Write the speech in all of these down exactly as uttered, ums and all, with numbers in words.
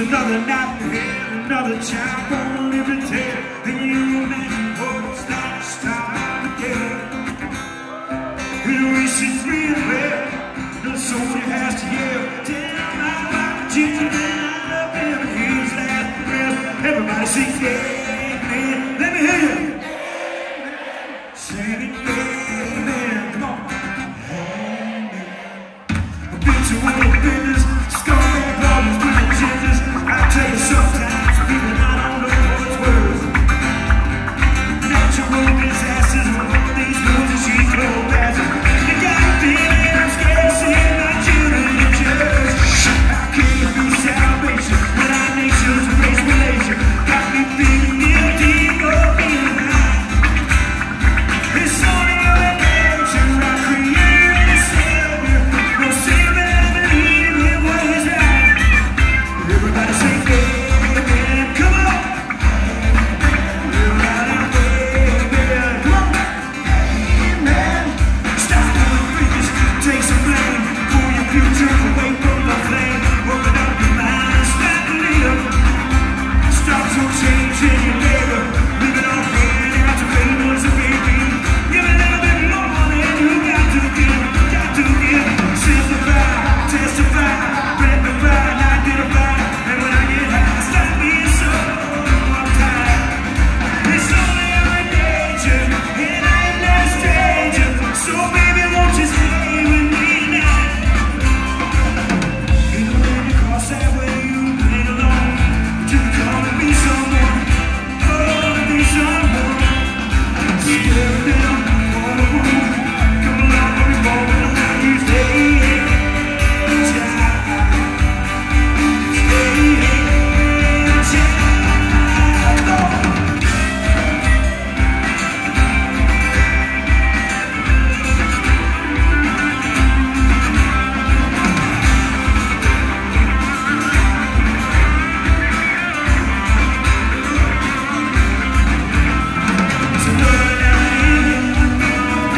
another night in hell, another child won't live to tell. And you imagine what it's like to start again. And we should free and well, no soldier has to yell. Tell my wife, ginger man, I love him, and here's last breath. Everybody sing amen. Let me hear you. Sing it, amen. Come on. Amen. I've been to all the business, scumbag problems with the gingers. I tell you sometimes, people I don't know what's worse. Natural disasters with all these rules and she's no passes. You got me feeling I'm scared, seeing my children in church. How can it be salvation when our nation's race relation? Got me feeling guilty for being high. It's only your nature I created a savior. No savior ever believe in what is right. Everybody say amen, come on. Everybody amen, come on. Amen. Stop doing preachers, take some blame for your future, away from the flame. Open up your mind, start to live. Stop some change in your neighbor. Leave it all hand out to favors and baby. Give a little bit more than you got to give, got to give. Simplify, testify, rectify, identify. And when I get high, stop being so uptight. It's only our nature, and I ain't no stranger. So baby, won't you stay with me now? Ain't no way to cross that way, you ain't alone. To come and be someone, oh, to be someone. Stare down on the road. Come along, every moment of how you stay. Child, stay, child. Come on. So love and living, I'm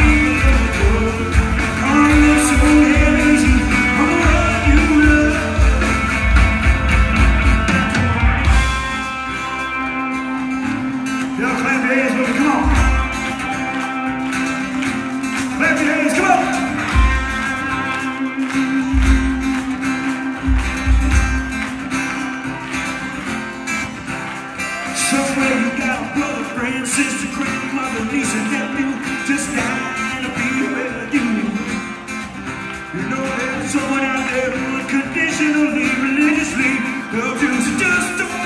so lazy, I'm what you love. Y'all clap your hands, baby, come on. Clap your hands, come on. Somewhere you got a brother, friend, sister, grandmother, niece, and nephew, just dying to be with you. You know there's someone out there who unconditionally, religiously loves you, so just don't